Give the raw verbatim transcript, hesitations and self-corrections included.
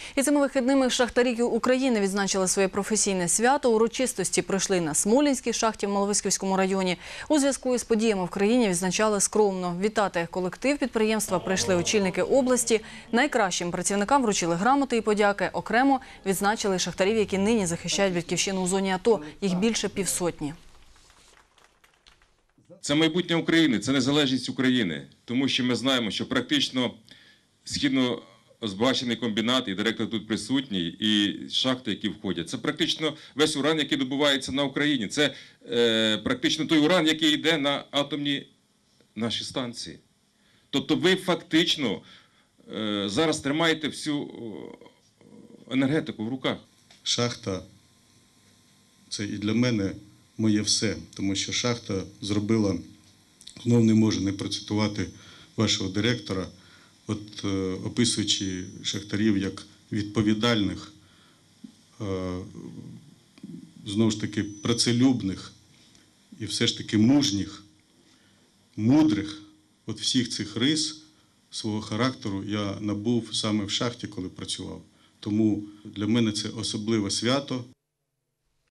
І цими вихідними шахтарі України відзначили своє професійне свято. Урочистості пройшли на Смолінській шахті в Маловиськівському районі. У зв'язку із подіями в країні відзначали скромно. Вітати колектив підприємства прийшли очільники області. Найкращим працівникам вручили грамоти і подяки. Окремо відзначили шахтарів, які нині захищають батьківщину у зоні АТО. Їх більше півсотні. Це майбутнє України, це незалежність України. Тому що ми знаємо, що практично східно збагачений комбінат, і директор тут присутній, і шахти, які входять. Це практично весь уран, який добувається на Україні. Це е, практично той уран, який йде на атомні наші станції. Тобто ви фактично е, зараз тримаєте всю енергетику в руках. Шахта – це і для мене моє все, тому що шахта зробила, знов не можу не процитувати вашого директора, от, е, описуючи шахтарів як відповідальних, е, знову ж таки працелюбних і все ж таки мужніх, мудрих, от всіх цих рис свого характеру я набув саме в шахті, коли працював. Тому для мене це особливе свято.